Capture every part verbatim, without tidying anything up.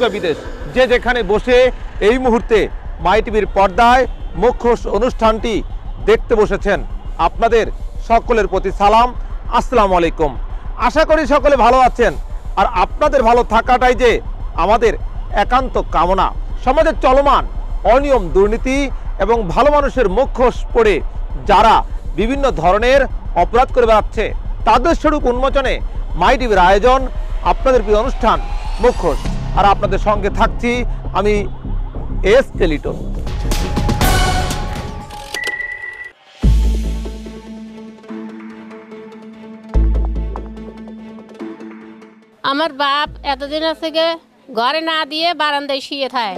কিংবা বিদেশ, যে যেখানে বসে এই মুহূর্তে মাইটিভির পর্দায় মুখোশ অনুষ্ঠানটি দেখতে বসেছেন, আপনাদের সকলের প্রতি সালাম, আসসালামু আলাইকুম। আশা করি সকলে ভালো আছেন, আর আপনাদের ভালো থাকাটাই যে আমাদের একান্ত কামনা। সমাজের চলমান অনিয়ম, দুর্নীতি এবং ভালো মানুষের মুখোশ পড়ে যারা বিভিন্ন ধরনের অপরাধ করে বেড়াচ্ছে, তাদের স্বরূপ উন্মোচনে মাইটিভির আয়োজন আপনাদের প্রিয় অনুষ্ঠান মুখোশ। আর আপনাদের সঙ্গে থাকছি আমি এস টেলিটন। আমার বাপ এতদিন আছে গে ঘরে না দিয়ে বারান্দায় শুয়ে থাকে।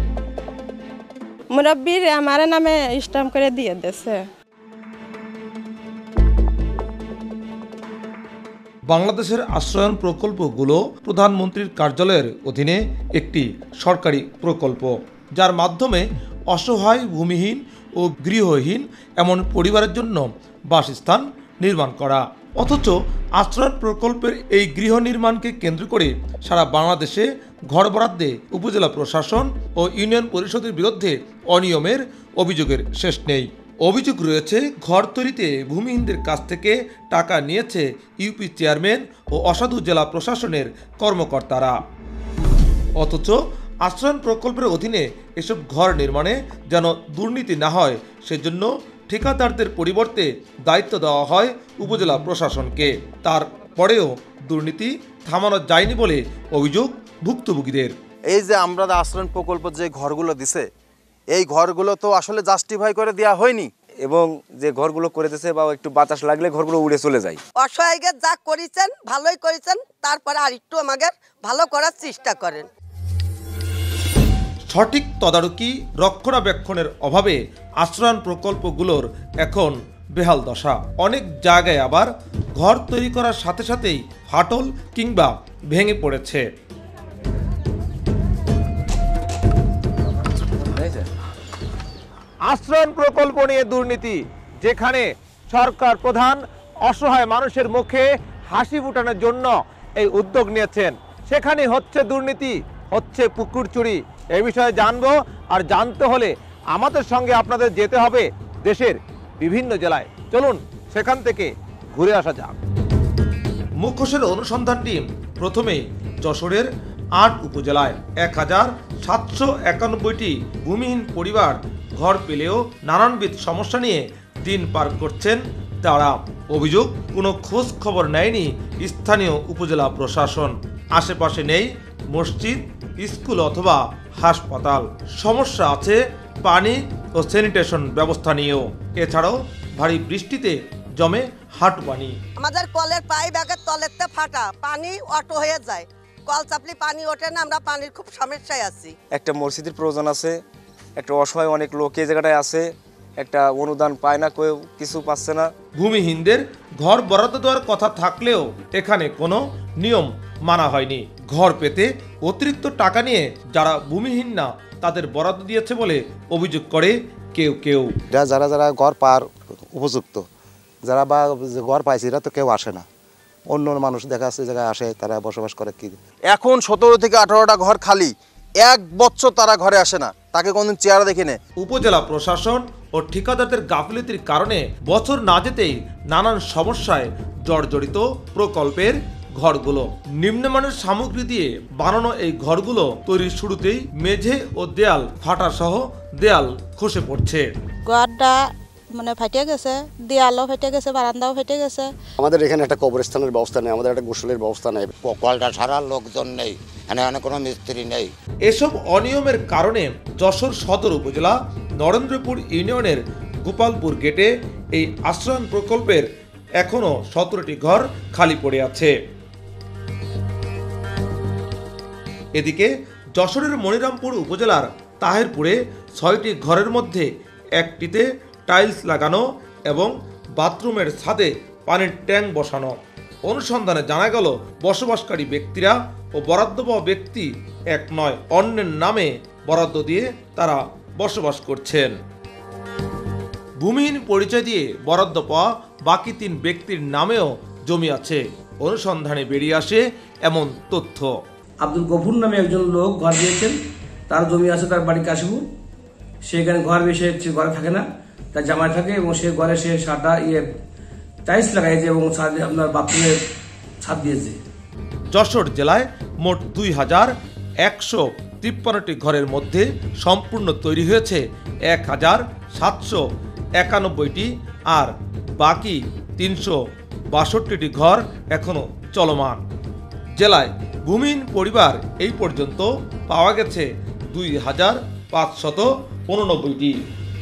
মুরব্বীর আমার নামে স্ট্যাম্প করে দিয়ে দিয়েছে। বাংলাদেশের আশ্রয়ন প্রকল্পগুলো প্রধানমন্ত্রীর কার্যালয়ের অধীনে একটি সরকারি প্রকল্প, যার মাধ্যমে অসহায়, ভূমিহীন ও গৃহহীন এমন পরিবারের জন্য বাসস্থান নির্মাণ করা। অথচ আশ্রয়ন প্রকল্পের এই গৃহ নির্মাণকে কেন্দ্র করে সারা বাংলাদেশে ঘর বরাদ্দে উপজেলা প্রশাসন ও ইউনিয়ন পরিষদের বিরুদ্ধে অনিয়মের অভিযোগের শেষ নেই। অভিযোগ রয়েছে, ঘর তৈরিতে ভূমিহীনদের কাছ থেকে টাকা নিয়েছে ইউপি চেয়ারম্যান ও অসাধু জেলা প্রশাসনের কর্মকর্তারা। অথচ আশ্রয়ন প্রকল্পের অধীনে এসব ঘর নির্মাণে যেন দুর্নীতি না হয়, সেজন্য ঠিকাদারদের পরিবর্তে দায়িত্ব দেওয়া হয় উপজেলা প্রশাসনকে। তারপরেও দুর্নীতি থামানো যায়নি বলে অভিযোগ ভুক্তভোগীদের। এই যে আমরা আশ্রয়ন প্রকল্প যে ঘরগুলো দিছে, এই ঘরগুলো তো আসলে জাস্টিফাই করে দেওয়া হয়নি, এবং যে ঘরগুলো করে দিয়েছে বা একটু বাতাস লাগলে ঘরগুলো উড়ে চলে যায়। অসহায়কে যা করেছেন ভালোই করেছেন, তারপরে আর একটু আমাদের ভালো করার চেষ্টা করেন। সঠিক তদারকি, রক্ষণাবেক্ষণের অভাবে আশ্রয়ন প্রকল্পগুলোর এখন বেহাল দশা। অনেক জায়গায় আবার ঘর তৈরি করার সাথে সাথেই ফাটল কিংবা ভেঙে পড়েছে। আশ্রয়ন প্রকল্প নিয়ে দুর্নীতি, যেখানে সরকার প্রধান অসহায় মানুষের মুখে হাসি ফুটানোর জন্য এই উদ্যোগ নিয়েছেন, সেখানে হচ্ছে দুর্নীতি, হচ্ছে পুকুর চুরি। এই বিষয়ে জানবো, আর জানতে হলে আমাদের সঙ্গে আপনাদের যেতে হবে দেশের বিভিন্ন জেলায়। চলুন সেখান থেকে ঘুরে আসা যাক। মুখোশের অনুসন্ধানটি প্রথমে যশোরের আট উপজেলায় এক হাজার সাতশো একানব্বইটি ভূমিহীন পরিবার ঘর পেলেও নানানবিধ সমস্যা নিয়ে দিন পার করছেন তারা। অভিযোগ, কোনো খোঁজ খবর নেয়নি স্থানীয় উপজেলা প্রশাসন। আশেপাশে নেই মসজিদ, স্কুল অথবা হাসপাতাল। সমস্যা আছে পানি ও স্যানিটেশন ব্যবস্থা নিয়েও। এছাড়াও ভারী বৃষ্টিতে জমে হাঁটু পানি। আমাদের কলের পাইপ একের তলেরতে ফাটা, পানি অটো হয়ে যায়, কল চাপলি পানি ওঠে না, আমরা পানির খুব সমস্যায় আছি। একটা মসজিদের প্রয়োজন আছে, একটা অসহায় অনেক লোক এই জায়গাটায় আছে, একটা অনুদান পায় না, কেউ কিছু পাচ্ছে না। ভূমিহীনদের ঘর বরাদ্দ দেওয়ার কথা থাকলেও এখানে কোনো নিয়ম মানা হয়নি। ঘর পেতে অতিরিক্ত টাকা নিয়ে যারা ভূমিহীন না, তাদের বরাদ্দ দিয়েছে বলে অভিযোগ করে কেউ কেউ। যারা যারা ঘর পাওয়ার উপযুক্ত, যারা বা ঘর পাইছে, এরা তো কেউ আসে না। অন্য মানুষ দেখা যাচ্ছে জায়গায় আসে, তারা বসবাস করে। কি এখন সতেরো থেকে আঠারোটা ঘর খালি, এক বছর তারা ঘরে আসে না, তাকে কোনদিন চেহারা দেখে নেয়। উপজেলা প্রশাসন ও ঠিকাদারদের গাফিলতির কারণে বছর না যেতেই নানান সমস্যায় জর্জরিত প্রকল্পের ঘরগুলো। নিম্নমানের সামগ্রী দিয়ে বানানো এই ঘরগুলো তৈরির শুরুতেই মেঝে ও দেয়াল ফাটা সহ দেয়াল খসে পড়ছে। ঘরটা মানে ফাটে গেছে, দেয়ালও ফেটে গেছে, বারান্দাও ফেটে গেছে। আমাদের এখানে একটা কবরস্থানের ব্যবস্থা নেই, আমাদের একটা গোসলের ব্যবস্থা নেই, কলটা ছাড়া লোকজন নেই, এখানে কোনো মিস্ত্রি নেই। এসব অনিয়মের কারণে যশোর সদর উপজেলা নরেন্দ্রপুর ইউনিয়নের গোপালপুর গেটে এই আশ্রয়ন প্রকল্পের এখনো সতেরোটি ঘর খালি পড়ে আছে। এদিকে যশোরের মনিরামপুর উপজেলার তাহেরপুরে ছয়টি ঘরের মধ্যে একটিতে টাইলস লাগানো এবং বাথরুমের ছাদে পানির ট্যাঙ্ক বসানো। অনুসন্ধানে জানা গেল, বসবাসকারী ব্যক্তিরা ও বরাদ্দ পাওয়া ব্যক্তি এক নয়, অন্যের নামে বরাদ্দ দিয়ে তারা বসবাস করছেন। ভূমিহীন পরিচয় দিয়ে বরাদ্দ পাওয়া বাকি তিন ব্যক্তির নামেও জমি আছে। অনুসন্ধানে বেরিয়ে আসে এমন তথ্য। আব্দুল গফুর নামে একজন লোক ঘর দিয়েছেন, তার জমি আছে, তার বাড়ি কাশিপুর। সেখানে ঘর বেশি ঘরে থাকে না, তার জামাই থাকে এবং সে ঘরে সে সাদা ইয়ে টাইলস লাগাইছে এবং আপনার বাথরুমে ছাদ দিয়েছে। যশোর জেলায় মোট দুই হাজার একশো তিপ্পান্নটি ঘরের মধ্যে সম্পূর্ণ তৈরি হয়েছে এক হাজার সাতশো একানব্বইটি, আর বাকি তিনশো বাষট্টিটি ঘর এখনো চলমান। জেলায় ভূমিহীন পরিবার এই পর্যন্ত পাওয়া গেছে দুই হাজার পাঁচশত উননব্বইটি।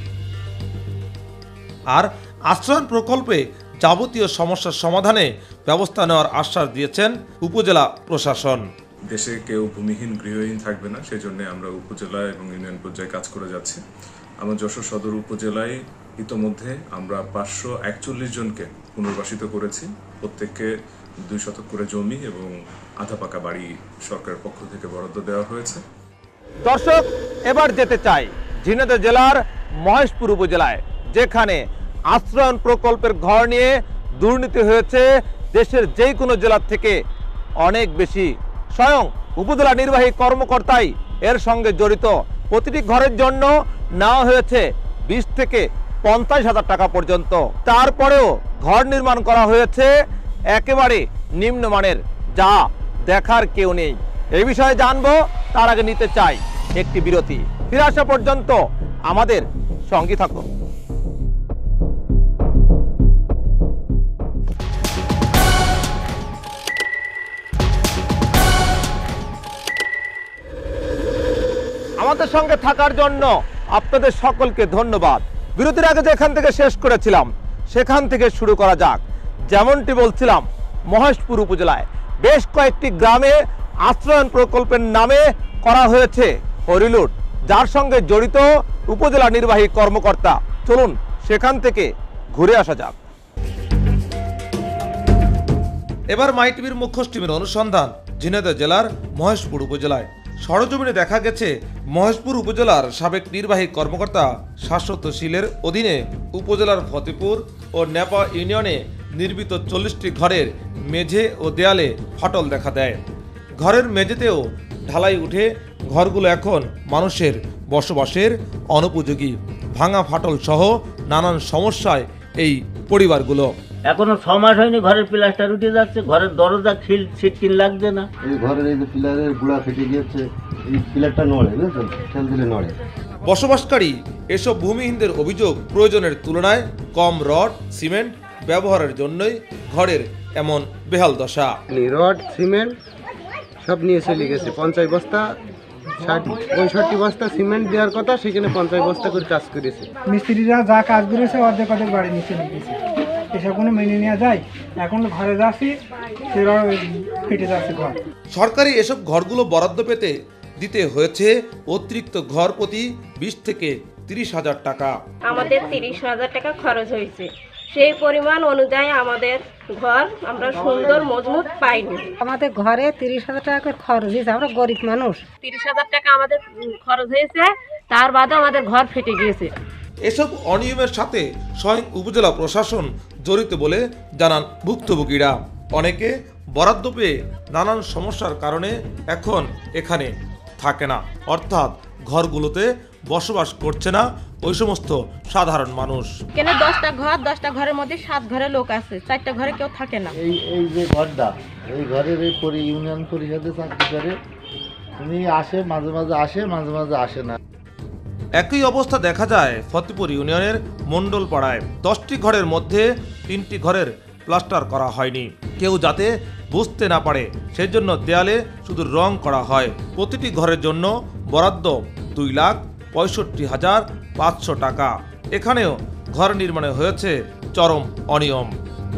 আর আশ্রয়ণ প্রকল্পে যাবতীয় সমস্যার সমাধানে ব্যবস্থা নেওয়ার আশ্বাস দিয়েছেন উপজেলা প্রশাসন। দেশে কেউ ভূমিহীন গৃহহীন থাকবে না, সেই জন্য আমরা উপজেলা এবং ইউনিয়ন পর্যায়ে কাজ করে যাচ্ছি। আমার যশোর সদর উপজেলায় ইতোমধ্যে আমরা পাঁচশো একচল্লিশ জনকে পুনর্বাসিত করেছি। প্রত্যেককে দুই শতক করে জমি এবং আধা পাকা বাড়ি সরকারের পক্ষ থেকে বরাদ্দ দেওয়া হয়েছে। দর্শক, এবার যেতে চাই ঝিনাইদহ জেলার মহেশপুর উপজেলায়, যেখানে আশ্রয়ণ প্রকল্পের ঘর নিয়ে দুর্নীতি হয়েছে দেশের যে কোনো জেলার থেকে অনেক বেশি। স্বয়ং উপজেলা নির্বাহী কর্মকর্তাই এর সঙ্গে জড়িত। প্রতিটি ঘরের জন্য নেওয়া হয়েছে বিশ থেকে পঞ্চাশ হাজার টাকা পর্যন্ত। তারপরেও ঘর নির্মাণ করা হয়েছে একেবারে নিম্নমানের, যা দেখার কেউ নেই। এই বিষয়ে জানবো, তার আগে নিতে চাই একটি বিরতি। ফিরে আসা পর্যন্ত আমাদের সঙ্গে থাকুন। আমাদের সঙ্গে থাকার জন্য আপনাদের সকলকে ধন্যবাদ। বিরতির আগে যেখান থেকে শেষ করেছিলাম সেখান থেকে শুরু করা যাক। যেমনটি বলছিলাম, মহেশপুর উপজেলায় বেশ কয়েকটি গ্রামে আশ্রয়ণ প্রকল্পের নামে করা হয়েছে হরিলুট, যার সঙ্গে জড়িত উপজেলা নির্বাহী কর্মকর্তা। চলুন সেখান থেকে ঘুরে আসা যাক। এবার মাইটিভির মুখ্য টিমের অনুসন্ধান ঝিনাইদহ জেলার মহেশপুর উপজেলায়। সরজমিনে দেখা গেছে মহেশপুর উপজেলার সাবেক নির্বাহী কর্মকর্তা শাশ্বত শীলের অধীনে উপজেলার ফতেপুর ও নেপা ইউনিয়নে নির্মিত চল্লিশটি ঘরের মেঝে ও দেয়ালে ফাটল দেখা দেয়। ঘরের মেঝেতেও ঢালাই উঠে ঘরগুলো এখন মানুষের বসবাসের অনুপযোগী। ভাঙা ফাটল সহ নানান সমস্যায় এই পরিবারগুলো। এখনো ছ মাস হয়নি, ঘরের প্লাস্টার উঠে যাচ্ছে, ঘরের দরজা খিল ছিটকিন লাগছে না। এই ঘরের এই যে পিলারের গুড়া ফেটে গিয়েছে, এই পিলারটা নড়ে, বুঝলেন, ঠেল দিলে নড়ে। বসবাসকারী এসব ভূমিহীনদের অভিযোগ, প্রয়োজনের তুলনায় কম রড সিমেন্ট ব্যবহারের জন্যই ঘরের এমন বেহাল দশা। রড সিমেন্ট সব নিয়ে চলে গেছে। পঞ্চাশ বস্তা ষাট পঁয়ষট্টি বস্তা সিমেন্ট দেওয়ার কথা, সেখানে পঞ্চাশ বস্তা করে কাজ করেছে। মিস্ত্রিরা যা কাজ করেছে অর্ধেক অর্ধেক বাড়ি নিচে নিয়েছে। এসব কোনো মেনে নেওয়া যায়? এখন ঘরে যাচ্ছি, সেরা ফেটে যাচ্ছে ঘর। সরকারি এসব ঘরগুলো বরাদ্দ পেতে দিতে হয়েছে অতিরিক্ত ঘর প্রতি বিশ থেকে তিরিশ হাজার টাকা। আমাদের তিরিশ হাজার টাকা খরচ হয়েছে, সেই পরিমাণ অনুযায়ী আমাদের ঘর আমরা সুন্দর মজবুত পাইনি। আমাদের ঘরে তিরিশ হাজার টাকা করে খরচ হয়েছে, আমরা গরিব মানুষ। তিরিশ হাজার টাকা আমাদের খরচ হয়েছে, তার বাদে আমাদের ঘর ফেটে গিয়েছে। এসব অনিয়মের সাথে স্বয়ং উপজেলা প্রশাসন জড়িত বলে জানান ভুক্তভোগীরা। অনেকে বরাদ্দ পেয়ে নানান সমস্যার কারণে এখন এখানে থাকে না, অর্থাৎ ঘরগুলোতে বসবাস করছে না ওই সমস্ত সাধারণ মানুষ। কেন দশটা ঘর, দশটা ঘরের মধ্যে সাত ঘরে লোক আছে, চারটা ঘরে কেউ থাকে না। এই এই যে ঘরটা, এই ঘরের এই পরি ইউনিয়ন পরিষদে চাকরি করে, উনি আসে মাঝে মাঝে আসে, মাঝে মাঝে আসে না। একই অবস্থা দেখা যায় ফতেপুর ইউনিয়নের মণ্ডল পাড়ায়। দশটি ঘরের মধ্যে তিনটি ঘরের প্লাস্টার করা হয়নি, কেউ যাতে বুঝতে না পারে সেজন্য দেয়ালে শুধু রং করা হয়। প্রতিটি ঘরের জন্য বরাদ্দ দুই লাখ পঁয়ষট্টি হাজার পাঁচশো টাকা। এখানেও ঘর নির্মাণে হয়েছে চরম অনিয়ম।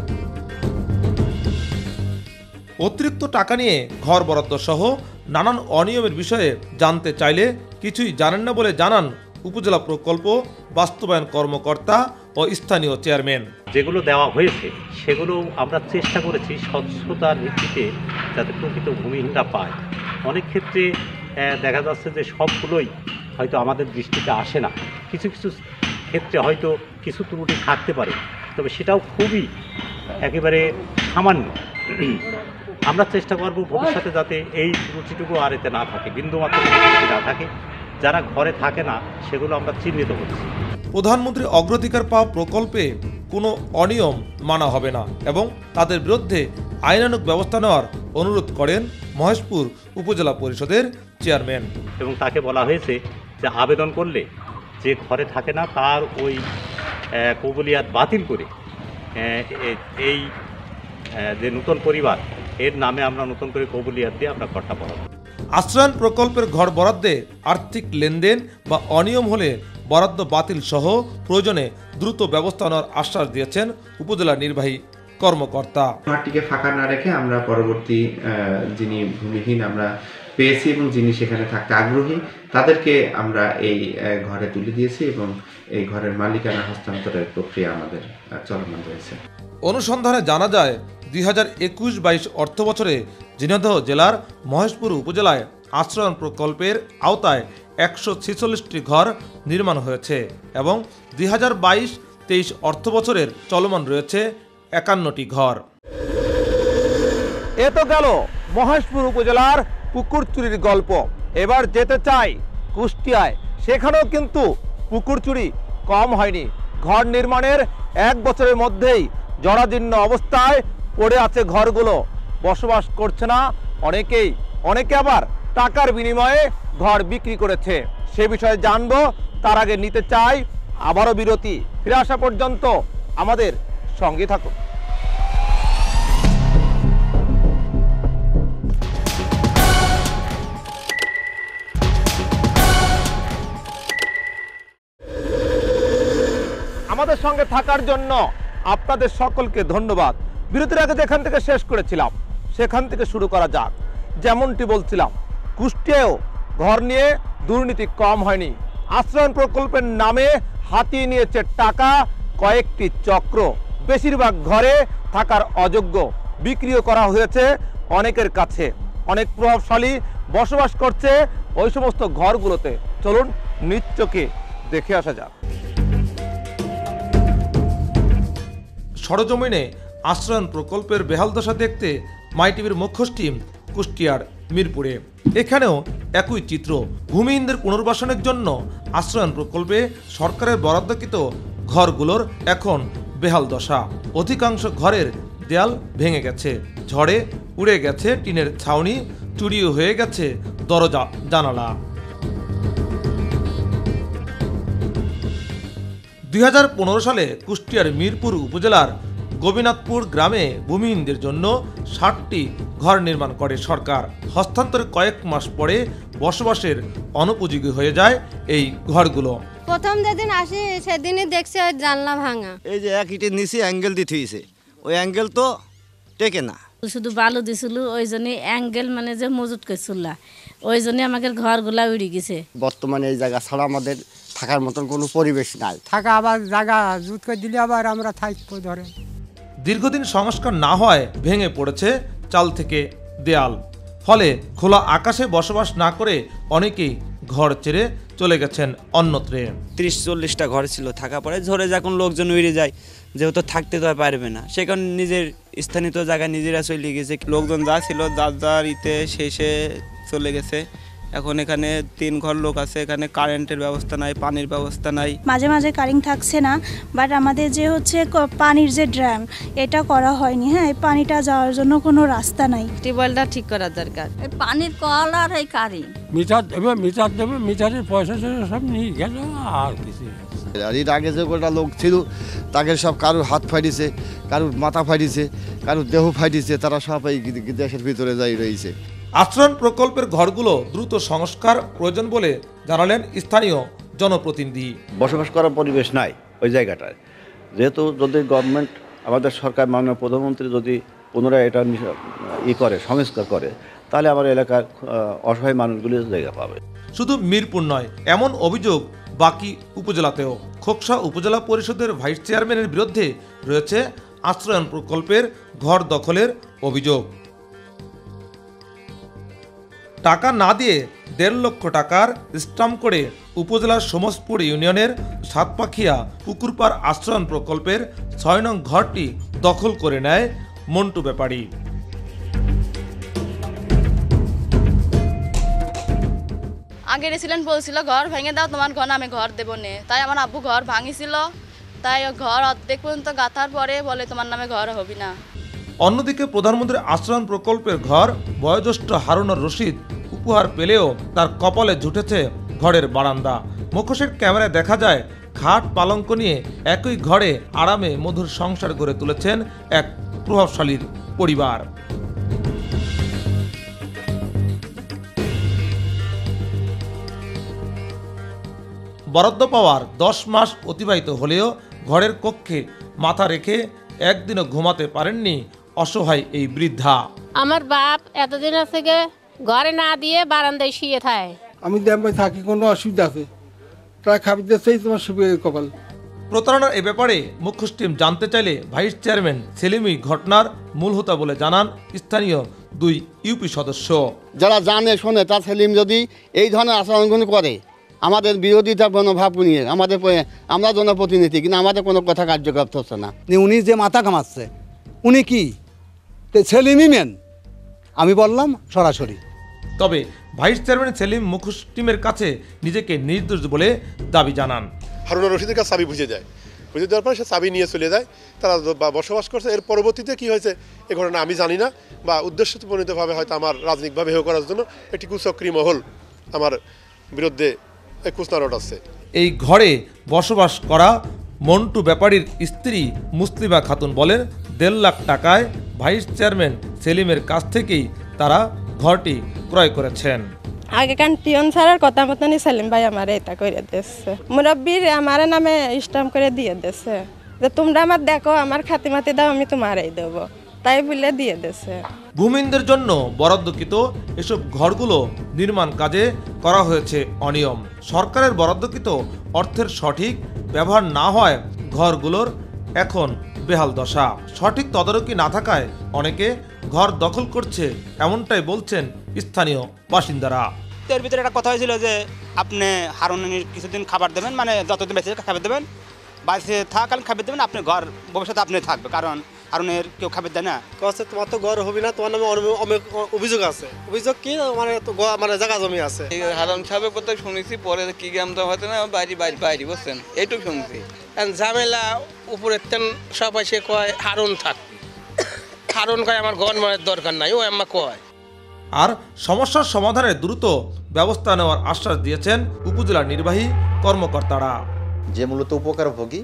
অতিরিক্ত টাকা নিয়ে ঘর বরাদ্দ সহ নানান অনিয়মের বিষয়ে জানতে চাইলে কিছুই জানেন না বলে জানান উপজেলা প্রকল্প বাস্তবায়ন কর্মকর্তা ও স্থানীয় চেয়ারম্যান। যেগুলো দেওয়া হয়েছে সেগুলো আমরা চেষ্টা করেছি স্বচ্ছতার ভিত্তিতে যাতে প্রকৃত ভূমিহীনরা পায়। অনেক ক্ষেত্রে দেখা যাচ্ছে যে সবগুলোই হয়তো আমাদের দৃষ্টিতে আসে না, কিছু কিছু ক্ষেত্রে হয়তো কিছু ত্রুটি থাকতে পারে, তবে সেটাও খুবই একেবারে সামান্য। আমরা চেষ্টা করব ভবিষ্যতে যাতে এই ত্রুটিটুকু আর এতে না থাকে, বিন্দুমাত্র ত্রুটি না থাকে। যারা ঘরে থাকে না সেগুলো আমরা চিহ্নিত করছি। প্রধানমন্ত্রী অগ্রাধিকার পাওয়া প্রকল্পে কোনো অনিয়ম মানা হবে না এবং তাদের বিরুদ্ধে আইনানুগ ব্যবস্থা নেওয়ার অনুরোধ করেন মহেশপুর উপজেলা পরিষদের চেয়ারম্যান। এবং তাকে বলা হয়েছে যে আবেদন করলে যে ঘরে থাকে না তার ওই কবুলিয়াত বাতিল করে এই যে নতুন পরিবার এর নামে আমরা নতুন করে কবুলিয়াত দিয়ে আমরা ঘরটা বরাদ্দ। আশ্রয়ন প্রকল্পের ঘর বরাদ্দে আর্থিক লেনদেন বা অনিয়ম হলে বরাদ্দ বাতিল সহ প্রয়োজনে দ্রুত ব্যবস্থা নেওয়ার আশ্বাস দিয়েছেন উপজেলা নির্বাহী কর্মকর্তা। ঘরটিকে ফাঁকা না রেখে আমরা পরবর্তী যিনি ভূমিহীন আমরা পেয়েছি এবং যিনি সেখানে থাকতে আগ্রহী তাদেরকে আমরা এই ঘরে তুলে দিয়েছি এবং এই ঘরের মালিকানা হস্তান্তরের প্রক্রিয়া আমাদের চলমান রয়েছে। অনুসন্ধানে জানা যায় দুই হাজার একুশ বাইশ অর্থ বছরে ঝিনাইদহ জেলার মহেশপুর উপজেলায় আশ্রয়ন প্রকল্পের আওতায় একশো ছেচল্লিশটি ঘর নির্মাণ হয়েছে এবং দুই হাজার বাইশ তেইশ অর্থ বছরের চলমান রয়েছে একান্নটি ঘর। এ তো গেল মহেশপুর উপজেলার পুকুর চুরির গল্প। এবার যেতে চাই কুষ্টিয়ায়, সেখানেও কিন্তু পুকুর চুরি কম হয়নি। ঘর নির্মাণের এক বছরের মধ্যেই জরাজীর্ণ অবস্থায় পড়ে আছে ঘরগুলো, বসবাস করছে না অনেকেই, অনেকে আবার টাকার বিনিময়ে ঘর বিক্রি করেছে। সে বিষয়ে জানবো, তার আগে নিতে চাই আবারও বিরতি। ফিরে আসা পর্যন্ত আমাদের সঙ্গে থাকুন। আমাদের সঙ্গে থাকার জন্য আপনাদের সকলকে ধন্যবাদ। বিরতির আগে যেখান থেকে শেষ করেছিলাম সেখান থেকে শুরু করা যাক। যেমনটি বলছিলাম, কুষ্টিয়ায়ও ঘর নিয়ে দুর্নীতি কম হয়নি। আশ্রয়ন প্রকল্পের নামে হাতিয়ে নিয়েছে টাকা কয়েকটি চক্র। বেশিরভাগ ঘরে থাকার অযোগ্য, বিক্রিও করা হয়েছে অনেকের কাছে। অনেক প্রভাবশালী বসবাস করছে ওই সমস্ত ঘরগুলোতে। চলুন নিজ চোখে দেখে আসা যাক। সরজমিনে আশ্রয়ন প্রকল্পের বেহাল দশা দেখতে মাইটিভির মুখোশ টিম কুষ্টিয়ার মিরপুরে। এখানেও একই চিত্র। ভূমিহীনদের পুনর্বাসনের জন্য আশ্রয়ন প্রকল্পে সরকারের বরাদ্দকৃত ঘরগুলোর এখন বেহাল দশা। অধিকাংশ ঘরের দেয়াল ভেঙে গেছে, ঝড়ে উড়ে গেছে টিনের ছাউনি, চুরিও হয়ে গেছে দরজা জানালা। দুই হাজার পনেরো সালে কুষ্টিয়ার মিরপুর উপজেলার গোবিনাথপুর গ্রামে ভূমিহীনদের জন্য ষাটটি ঘর নির্মাণ করে সরকার। হস্তান্তরের কয়েক মাস পরে বসবাসের অনুপযোগী হয়ে যায় এই ঘরগুলো। প্রথম যেদিন আসি সেদিনই দেখছি ওই জানলা ভাঙা। এই যে এক ইটের নিচে অ্যাঙ্গেল দিতে হয়েছে, ওই অ্যাঙ্গেল তো টেকে না। শুধু বালু দিছিল, ওই জন্য অ্যাঙ্গেল মানে যে মজুত করছিল, ওই জন্য আমাদের ঘরগুলা উড়ে গেছে। বর্তমানে এই জায়গা ছাড়া আমাদের থাকার মতন কোনো পরিবেশ নাই। থাকা আবার জায়গা জুত করে দিলে আবার আমরা থাকবো ধরে। দীর্ঘদিন সংস্কার না হয় ভেঙে পড়েছে চাল থেকে দেয়াল, ফলে খোলা আকাশে বসবাস না করে অনেকেই ঘর ছেড়ে চলে গেছেন অন্যত্রে। ত্রিশ চল্লিশটা ঘর ছিল, থাকা পরে ঝরে যখন লোকজন উড়ে যায়, যেহেতু থাকতে তো পারবে না, সে কারণে নিজের স্থানীয় জায়গায় নিজেরা চলে গেছে। লোকজন যা ছিল যার যার ইতে শেষে চলে গেছে। এখন এখানে তিন ঘর লোক আছে, এখানে কারেন্টের ব্যবস্থা নাই, পানির ব্যবস্থা নাই। মাঝে মাঝে কারেন্ট থাকছে না, বাট আমাদের যে হচ্ছে পানির যে ড্যাম এটা করা হয়নি। হ্যাঁ, এই পানিটা যাওয়ার জন্য কোনো রাস্তা নাই। টিউবওয়েলটা ঠিক করা দরকার। এই পানির কল আর এই কারেন্ট মিটার দেবে, মিটার দেবে, মিটারের পয়সা সব নিয়ে গেল আর কিছু। আর এর আগে যে কটা লোক ছিল তাদের সব কারুর হাত ফাটিছে, কারুর মাথা ফাটিছে, কারুর দেহ ফাটিছে, তারা সব এই দেশের ভিতরে যাই রয়েছে। আশ্রয়ন প্রকল্পের ঘরগুলো দ্রুত সংস্কার প্রয়োজন বলে জানালেন স্থানীয় জনপ্রতিনিধি। বসবাস করার পরিবেশ নাই ওই জায়গাটায়। যেহেতু যদি গভর্নমেন্ট, আমাদের সরকার, মাননীয় প্রধানমন্ত্রী যদি পুনরায় এটা ই করে, সংস্কার করে, তাহলে আমার এলাকার অসহায় মানুষগুলি জায়গা পাবে। শুধু মিরপুর নয়, এমন অভিযোগ বাকি উপজেলাতেও। খোকসা উপজেলা পরিষদের ভাইস চেয়ারম্যানের বিরুদ্ধে রয়েছে আশ্রয়ন প্রকল্পের ঘর দখলের অভিযোগ। টাকা না দিয়ে দেড় লক্ষ টাকার স্টাম্প করে উপজেলার সমসপুর ইউনিয়নের সাতপাখিয়া পুকুরপাড় আশ্রয়ন প্রকল্পের ছয় নং ঘরটি দখল করে নেয় মন্টু ব্যাপারী। আগে রেসিডেন্ট বলছিল ঘর ভেঙে দাও, তোমার ঘর আমি ঘর দেবো নে। তাই আমার আব্বু ঘর ভাঙিছিল, তাই ঘর অর্ধেক পর্যন্ত গাঁথার পরে বলে তোমার নামে ঘর হবি না। অন্যদিকে প্রধানমন্ত্রী আশ্রয়ণ প্রকল্পের ঘর বয়োজ্যেষ্ঠ হারুনুর রশিদ উপহার পেলেও তার কপালে জুটেছে ঘরের বারান্দা। মুখোশের ক্যামেরায় দেখা যায় খাট পালঙ্ক নিয়ে একই ঘরে আরামে মধুর সংসার গড়ে তুলেছেন এক প্রভাবশালীর পরিবার। বরাদ্দ পাওয়ার দশ মাস অতিবাহিত হলেও ঘরের কক্ষে মাথা রেখে একদিনও ঘুমাতে পারেননি অসহায় এই বৃদ্ধা। আমার বাপ এতদিন থেকে ঘরে না দিয়ে বারান্দায় শুয়ে থাকে। আমি দেখাই থাকি, কোনো অসুবিধা আছে প্রায় খাবি দেশেই তোমার সুবিধা কপাল। প্রতারণার এ ব্যাপারে মুখ্যশ টিম জানতে চাইলে ভাইস চেয়ারম্যান সেলিমই ঘটনার মূল হোতা বলে জানান স্থানীয় দুই ইউপি সদস্য। যারা জানে শোনে তার সেলিম যদি এই ধরনের আচরণগুলো করে আমাদের বিরোধিতা মনোভাব নিয়ে আমাদের আমরা জনপ্রতিনিধি, কিন্তু আমাদের কোনো কথা কার্যকর হচ্ছে না। উনি যে মাথা কামাচ্ছে উনি কি সেলিমই মেন, আমি বললাম সরাসরি। তবে ভাইস চেয়ারম্যান সেলিম মুখোশ টিমের কাছে নিজেকে নির্দোষ বলে দাবি জানান। হারুনুর রশিদের কাছে চাবি বুঝে যায়, বুঝে দেওয়ার পরে সে চাবি নিয়ে চলে যায়, তারা বসবাস করছে। এর পরবর্তীতে কি হয়েছে এ ঘটনা আমি জানি না, বা উদ্দেশ্যপরিণতভাবে হয়তো আমার রাজনৈতিকভাবে হেয় করার জন্য একটি কুচক্রী মহল আমার বিরুদ্ধে কুচনারট আছে। এই ঘরে বসবাস করা মন্টু ব্যাপারীর স্ত্রী মুসলিমা খাতুন বলেন দেড় লাখ টাকায় ভাইস চেয়ারম্যান সেলিমের কাছ থেকেই তারা ঘরটি ক্রয় করেছেন। আগেকার টিয়ন ছাড়ার কথা মতনই সেলিম ভাই আমার এটা করে দিচ্ছে, মুরব্বীর আমার নামে স্টাম্প করে দিয়ে দিচ্ছে যে তোমরা আমার দেখো, আমার খাতিমাতি দাও, আমি তোমারই দেবো, তাই বলে দিয়ে দিচ্ছে। ভূমিহীনদের জন্য বরাদ্দকৃত এসব ঘরগুলো নির্মাণ কাজে করা হয়েছে অনিয়ম। সরকারের বরাদ্দকৃত অর্থের সঠিক ব্যবহার না হয় ঘরগুলোর এখন বেহাল দশা। সঠিক তদারকি না থাকায় অনেকে ঘর দখল করছে, এমনটাই বলছেন স্থানীয় বাসিন্দারা। এর ভিতরে একটা কথা হয়েছিল যে আপনি হারুনের কিছুদিন খাবার দেবেন, মানে যতদিন বেঁচে খাবার দেবেন, বাঁচে থাকাকালীন খাবার দেবেন, আপনি ঘর ভবিষ্যতে আপনি থাকবে, কারণ হারুনের কেউ খাবার দেয় না। কষ্ট তোমার তো ঘর হবি না, তোমার নামে অনেক অভিযোগ আছে। অভিযোগ কি মানে মানে জায়গা জমি আছে। হারুন সাহেবের কথা শুনেছি, পরে কি গ্রাম তো হয়তো না বাইরে বাইরে বাইরে বসছেন, এইটুকু শুনছি। ঝামেলা উপরের তেন সবাই সে কয় হারুন থাকবি, হারুন কয় আমার ঘর মানের দরকার নাই, ও আম্মা কয়। আর সমস্যার সমাধানের দ্রুত ব্যবস্থা নেওয়ার আশ্বাস দিয়েছেন উপজেলা নির্বাহী কর্মকর্তারা। যে মূলত উপকারভোগী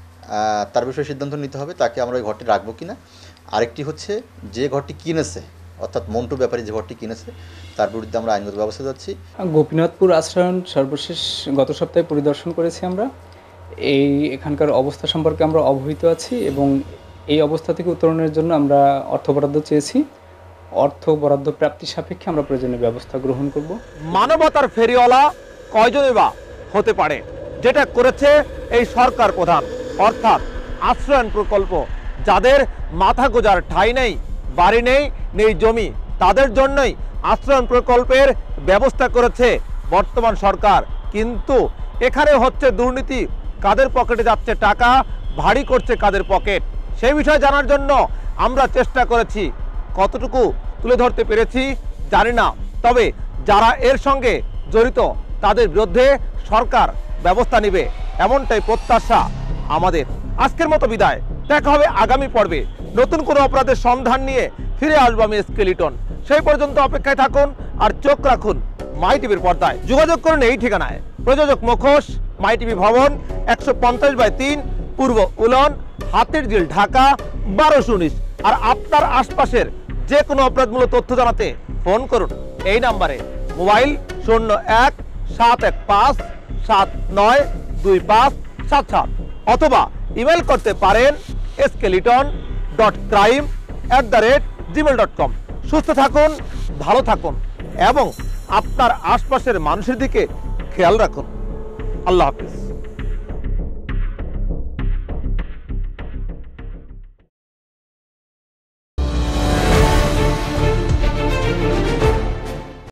তার বিষয়ে সিদ্ধান্ত নিতে হবে, তাকে আমরা ওই ঘরটি রাখবো কিনা। আরেকটি হচ্ছে যে ঘরটি কিনেছে, অর্থাৎ মন্টু ব্যাপারী যে ঘরটি কিনেছে তার বিরুদ্ধে আমরা আইনগত ব্যবস্থা যাচ্ছি। গোপীনাথপুর আশ্রয়ণ সর্বশেষ গত সপ্তাহে পরিদর্শন করেছি আমরা। এই এখানকার অবস্থা সম্পর্কে আমরা অবহিত আছি এবং এই অবস্থা থেকে উত্তরণের জন্য আমরা অর্থ বরাদ্দ চেয়েছি। অর্থ বরাদ্দ প্রাপ্তি সাপেক্ষে আমরা প্রয়োজনীয় ব্যবস্থা গ্রহণ করব। মানবতার ফেরিওয়ালা কয়জনই বা হতে পারে, যেটা করেছে এই সরকার প্রধান, অর্থাৎ আশ্রয়ণ প্রকল্প। যাদের মাথা গোজার ঠাঁই নেই, বাড়ি নেই, নেই জমি, তাদের জন্যই আশ্রয়ণ প্রকল্পের ব্যবস্থা করেছে বর্তমান সরকার। কিন্তু এখানে হচ্ছে দুর্নীতি, কাদের পকেটে যাচ্ছে টাকা, ভারী করছে কাদের পকেট, সেই বিষয়ে জানার জন্য আমরা চেষ্টা করেছি। কতটুকু তুলে ধরতে পেরেছি জানি না, তবে যারা এর সঙ্গে জড়িত তাদের বিরুদ্ধে সরকার ব্যবস্থা নেবে, এমনটাই প্রত্যাশা আমাদের। আজকের মতো বিদায়, দেখা হবে আগামী পর্বে নতুন কোনো অপরাধের সন্ধান নিয়ে। ফিরে আসবো আমি স্কেলিটন, সেই পর্যন্ত অপেক্ষায় থাকুন আর চোখ রাখুন মাই টিভির পর্দায়। যোগাযোগ করুন এই ঠিকানায়। প্রযোজক মুখোশ, মাই টিভি ভবন, একশো পঞ্চাশ বাই তিন, পূর্ব উলন, হাতির ঝিল, ঢাকা বারোশো উনিশ। আর আপনার আশপাশের যে কোনো অপরাধমূলক তথ্য জানাতে ফোন করুন এই নাম্বারে। মোবাইল শূন্য এক সাত এক পাঁচ সাত নয় দুই পাঁচ সাত সাত, অথবা ইমেল করতে পারেন skeleton dot crime at the rate Gmail dot com. সুস্থ থাকুন, ভালো থাকুন এবং আপনার আশপাশের মানুষের দিকে খেয়াল রাখুন। আল্লাহ হাফিজ।